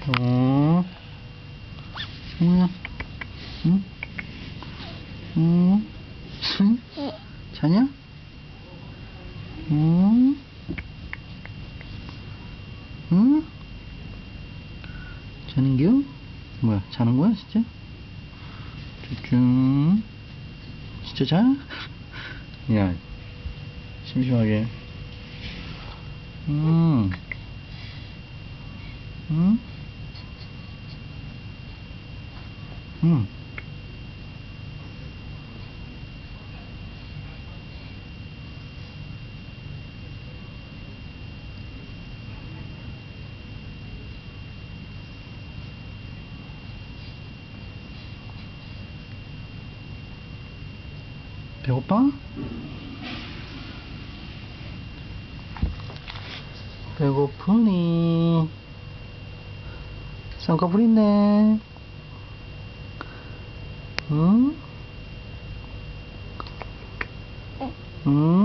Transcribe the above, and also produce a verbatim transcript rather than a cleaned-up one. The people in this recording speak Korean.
어, 뭐야? 응? 응? 응? 자냐? 응? 응? 자는겨? 뭐야, 자는 거야, 진짜? 쭈쭈. 진짜 자? 야, 심심하게. 음. 응? 응. 배고파? 배고프니? 쌍꺼풀 있네. 응? 응?